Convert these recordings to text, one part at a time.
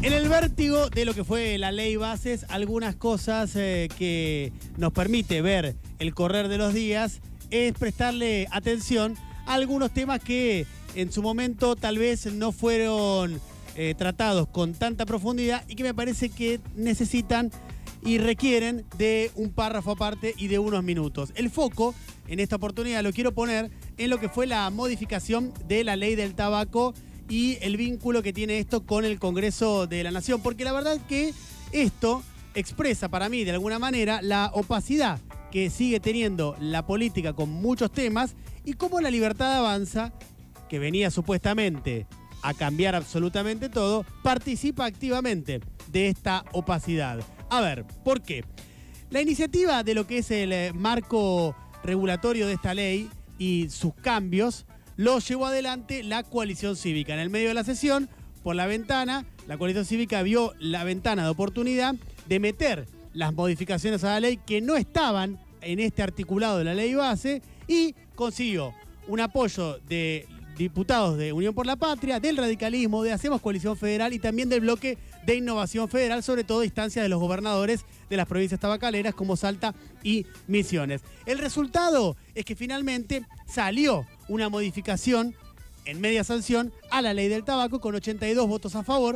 En el vértigo de lo que fue la ley Bases, algunas cosas que nos permite ver el correr de los días es prestarle atención a algunos temas que en su momento tal vez no fueron tratados con tanta profundidad y que me parece que necesitan y requieren de un párrafo aparte y de unos minutos. El foco en esta oportunidad lo quiero poner en lo que fue la modificación de la ley del tabaco y el vínculo que tiene esto con el Congreso de la Nación, porque la verdad que esto expresa para mí de alguna manera la opacidad que sigue teniendo la política con muchos temas y cómo la Libertad Avanza, que venía supuestamente a cambiar absolutamente todo, participa activamente de esta opacidad. A ver, ¿por qué? La iniciativa de lo que es el marco regulatorio de esta ley y sus cambios lo llevó adelante la coalición cívica. En el medio de la sesión, por la ventana, la coalición cívica vio la ventana de oportunidad de meter las modificaciones a la ley que no estaban en este articulado de la ley base y consiguió un apoyo de diputados de Unión por la Patria, del radicalismo, de Hacemos Coalición Federal y también del bloque de Innovación Federal, sobre todo a instancia de los gobernadores de las provincias tabacaleras como Salta y Misiones. El resultado es que finalmente salió una modificación en media sanción a la ley del tabaco con 82 votos a favor,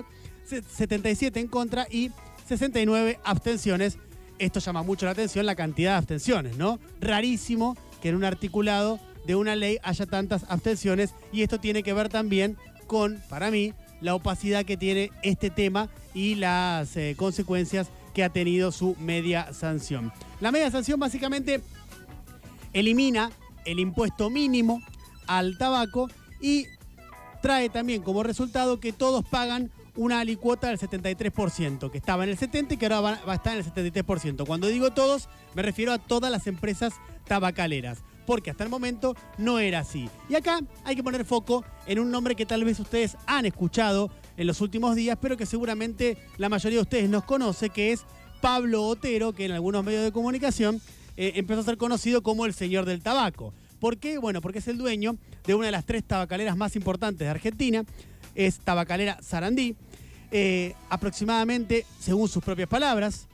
77 en contra y 69 abstenciones. Esto llama mucho la atención, la cantidad de abstenciones, ¿no? Rarísimo que en un articulado de una ley haya tantas abstenciones y esto tiene que ver también con, para mí, la opacidad que tiene este tema y las consecuencias que ha tenido su media sanción. La media sanción básicamente elimina el impuesto mínimo al tabaco y trae también como resultado que todos pagan una alicuota del 73%, que estaba en el 70% y que ahora va a estar en el 73%. Cuando digo todos, me refiero a todas las empresas tabacaleras, porque hasta el momento no era así. Y acá hay que poner foco en un nombre que tal vez ustedes han escuchado en los últimos días, pero que seguramente la mayoría de ustedes nos conoce, que es Pablo Otero, que en algunos medios de comunicación empezó a ser conocido como el señor del tabaco. ¿Por qué? Bueno, porque es el dueño de una de las 3 tabacaleras más importantes de Argentina, es Tabacalera Sarandí. Aproximadamente, según sus propias palabras,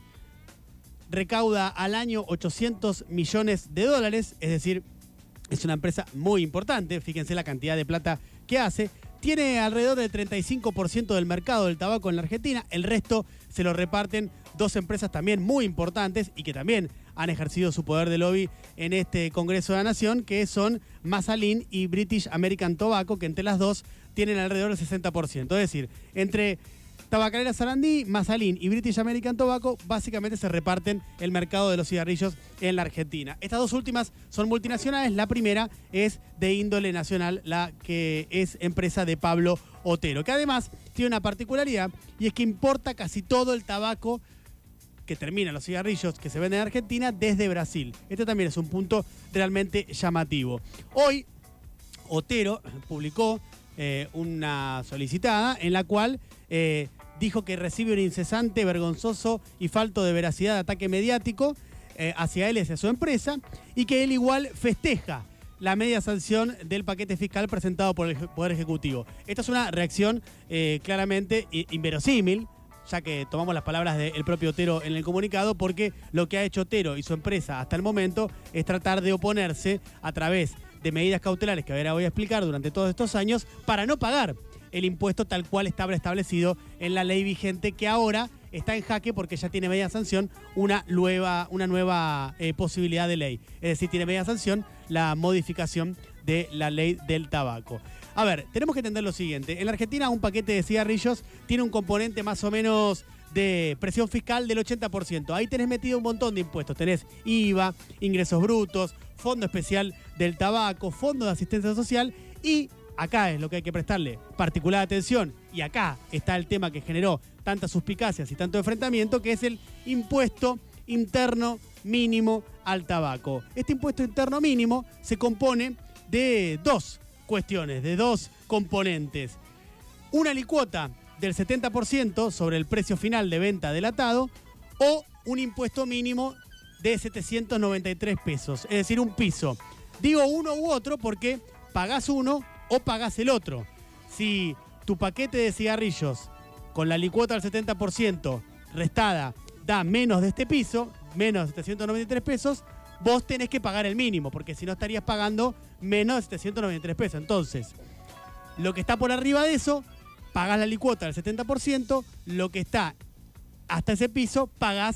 recauda al año 800 millones de dólares, es decir, es una empresa muy importante, fíjense la cantidad de plata que hace. Tiene alrededor del 35% del mercado del tabaco en la Argentina, el resto se lo reparten 2 empresas también muy importantes y que también han ejercido su poder de lobby en este Congreso de la Nación, que son Mazalin y British American Tobacco, que entre las dos tienen alrededor del 60%. Es decir, entre Tabacalera Sarandí, Mazalin y British American Tobacco básicamente se reparten el mercado de los cigarrillos en la Argentina. Estas 2 últimas son multinacionales, la primera es de índole nacional, la que es empresa de Pablo Otero, que además tiene una particularidad y es que importa casi todo el tabaco que termina los cigarrillos que se venden en Argentina desde Brasil. Este también es un punto realmente llamativo. Hoy Otero publicó una solicitada en la cual dijo que recibe un incesante, vergonzoso y falto de veracidad de ataque mediático hacia él y hacia su empresa, y que él igual festeja la media sanción del paquete fiscal presentado por el Poder Ejecutivo. Esta es una reacción claramente inverosímil, ya que tomamos las palabras del propio Otero en el comunicado, porque lo que ha hecho Otero y su empresa hasta el momento es tratar de oponerse a través de medidas cautelares que ahora voy a explicar durante todos estos años para no pagar el impuesto tal cual estaba establecido en la ley vigente, que ahora está en jaque porque ya tiene media sanción una nueva posibilidad de ley. Es decir, tiene media sanción la modificación de la ley del tabaco. A ver, tenemos que entender lo siguiente. En la Argentina un paquete de cigarrillos tiene un componente más o menos de presión fiscal del 80%. Ahí tenés metido un montón de impuestos. Tenés IVA, ingresos brutos, Fondo Especial del Tabaco, Fondo de Asistencia Social y acá es lo que hay que prestarle particular atención y acá está el tema que generó tantas suspicacias y tanto enfrentamiento, que es el impuesto interno mínimo al tabaco. Este impuesto interno mínimo se compone de 2 cuestiones, de 2 componentes. Una alicuota del 70% sobre el precio final de venta del atado o un impuesto mínimo de 793 pesos, es decir, un piso. Digo uno u otro porque pagás uno o pagás el otro. Si tu paquete de cigarrillos con la licuota del 70% restada da menos de este piso, menos de 793 pesos, vos tenés que pagar el mínimo, porque si no estarías pagando menos de 793 pesos. Entonces, lo que está por arriba de eso, pagás la licuota del 70%, lo que está hasta ese piso, pagás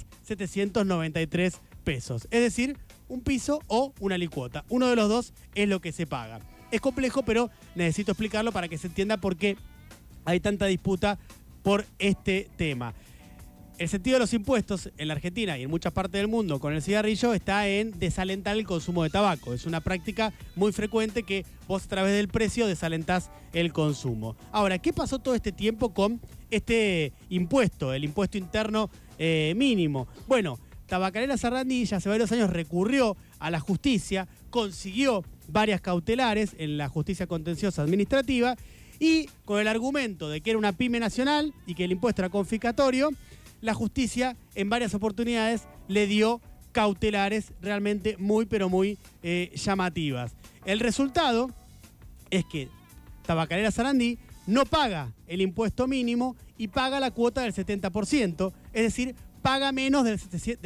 793 pesos. Es decir, un piso o una licuota. Uno de los dos es lo que se paga. Es complejo, pero necesito explicarlo para que se entienda por qué hay tanta disputa por este tema. El sentido de los impuestos en la Argentina y en muchas partes del mundo con el cigarrillo está en desalentar el consumo de tabaco. Es una práctica muy frecuente que vos a través del precio desalentás el consumo. Ahora, ¿qué pasó todo este tiempo con este impuesto, el impuesto interno mínimo? Bueno, Tabacalera Sarandí ya hace varios años recurrió a la justicia, consiguió varias cautelares en la justicia contenciosa administrativa y con el argumento de que era una pyme nacional y que el impuesto era confiscatorio, la justicia en varias oportunidades le dio cautelares realmente muy pero muy llamativas. El resultado es que Tabacalera Sarandí no paga el impuesto mínimo y paga la cuota del 70%, es decir, paga menos de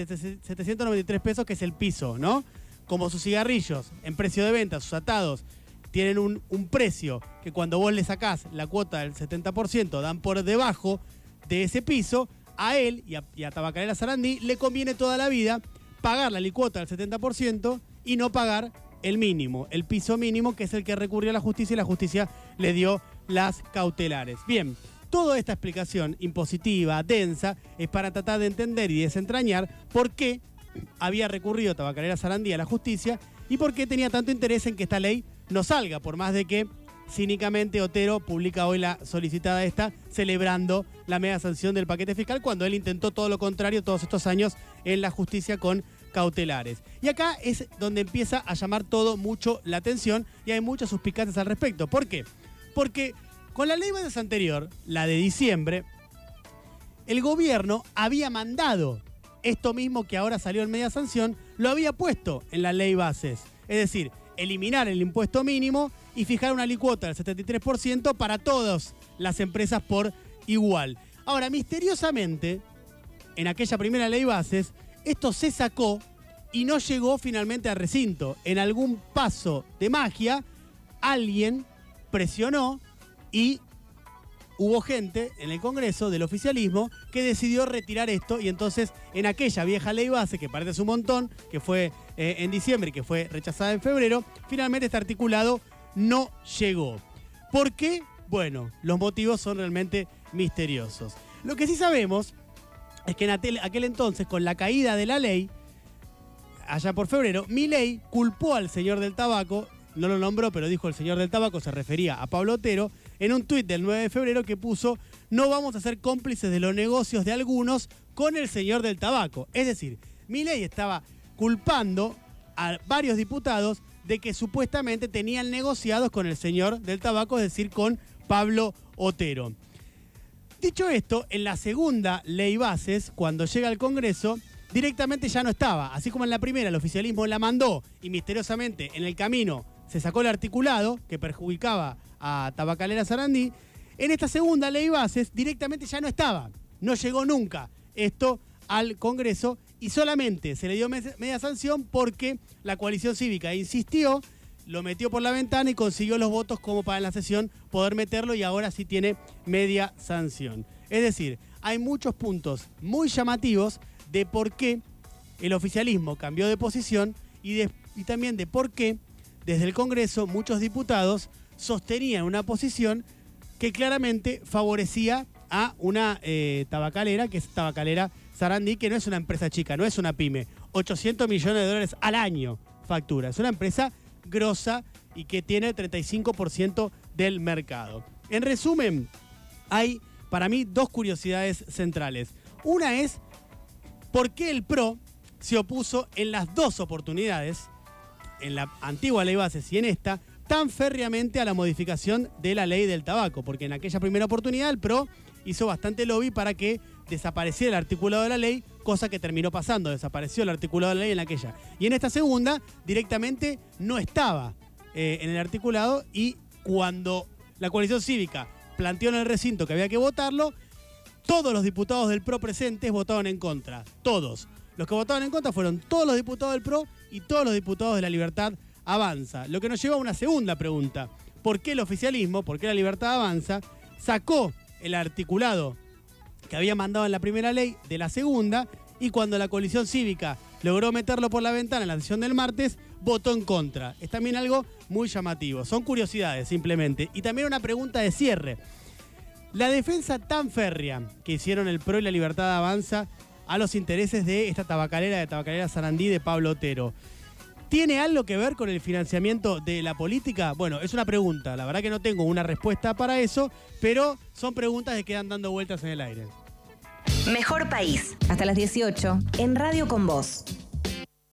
793 pesos, que es el piso, ¿no? Como sus cigarrillos en precio de venta, sus atados, tienen un precio que cuando vos le sacás la cuota del 70% dan por debajo de ese piso, a él y a Tabacalera Sarandí le conviene toda la vida pagar la licuota del 70% y no pagar el mínimo, el piso mínimo, que es el que recurrió a la justicia y la justicia le dio las cautelares. Bien, toda esta explicación impositiva, densa, es para tratar de entender y desentrañar por qué había recurrido Tabacalera Sarandí a la justicia y por qué tenía tanto interés en que esta ley no salga, por más de que cínicamente Otero publica hoy la solicitada esta, celebrando la media sanción del paquete fiscal, cuando él intentó todo lo contrario todos estos años en la justicia con cautelares. Y acá es donde empieza a llamar todo mucho la atención y hay muchas suspicacias al respecto. ¿Por qué? Porque con la ley Bases anterior, la de diciembre, el gobierno había mandado esto mismo que ahora salió en media sanción, lo había puesto en la ley Bases. Es decir, eliminar el impuesto mínimo y fijar una licuota del 73% para todas las empresas por igual. Ahora, misteriosamente, en aquella primera ley Bases, esto se sacó y no llegó finalmente al recinto. En algún paso de magia, alguien presionó y hubo gente en el Congreso del oficialismo que decidió retirar esto y entonces en aquella vieja ley base, que parece un montón, que fue en diciembre y que fue rechazada en febrero, finalmente este articulado no llegó. ¿Por qué? Bueno, los motivos son realmente misteriosos. Lo que sí sabemos es que en aquel entonces, con la caída de la ley, allá por febrero, Milei culpó al señor del tabaco, no lo nombró, pero dijo el señor del tabaco, se refería a Pablo Otero, en un tuit del 9 de febrero que puso: no vamos a ser cómplices de los negocios de algunos con el señor del tabaco. Es decir, Milei estaba culpando a varios diputados de que supuestamente tenían negociados con el señor del tabaco, es decir, con Pablo Otero. Dicho esto, en la segunda ley Bases, cuando llega al Congreso, directamente ya no estaba. Así como en la primera el oficialismo la mandó y misteriosamente en el camino se sacó el articulado que perjudicaba a Tabacalera Sarandí, en esta segunda ley Bases directamente ya no estaba. No llegó nunca esto al Congreso y solamente se le dio media sanción porque la coalición cívica insistió, lo metió por la ventana y consiguió los votos como para en la sesión poder meterlo y ahora sí tiene media sanción. Es decir, hay muchos puntos muy llamativos de por qué el oficialismo cambió de posición y también de por qué desde el Congreso muchos diputados sostenían una posición que claramente favorecía a una tabacalera, que es Tabacalera Sarandí, que no es una empresa chica, no es una pyme. 800 millones de dólares al año factura. Es una empresa grosa y que tiene el 35% del mercado. En resumen, hay para mí dos curiosidades centrales. Una es por qué el PRO se opuso en las dos oportunidades, en la antigua ley Bases y en esta, tan férreamente a la modificación de la ley del tabaco, porque en aquella primera oportunidad el PRO hizo bastante lobby para que desapareciera el articulado de la ley, cosa que terminó pasando, desapareció el articulado de la ley en aquella. Y en esta segunda, directamente no estaba en el articulado y cuando la coalición cívica planteó en el recinto que había que votarlo, todos los diputados del PRO presentes votaron en contra. Todos. Los que votaron en contra fueron todos los diputados del PRO y todos los diputados de La Libertad Avanza. Lo que nos lleva a una segunda pregunta. ¿Por qué el oficialismo, por qué La Libertad Avanza, sacó el articulado que había mandado en la primera ley de la segunda y cuando la coalición cívica logró meterlo por la ventana en la sesión del martes, votó en contra? Es también algo muy llamativo. Son curiosidades simplemente. Y también una pregunta de cierre. La defensa tan férrea que hicieron el PRO y La Libertad Avanza a los intereses de esta tabacalera de Tabacalera Sarandí de Pablo Otero, ¿tiene algo que ver con el financiamiento de la política? Bueno, es una pregunta. La verdad que no tengo una respuesta para eso, pero son preguntas que quedan dando vueltas en el aire. Mejor País. Hasta las 18 en Radio Con Vos.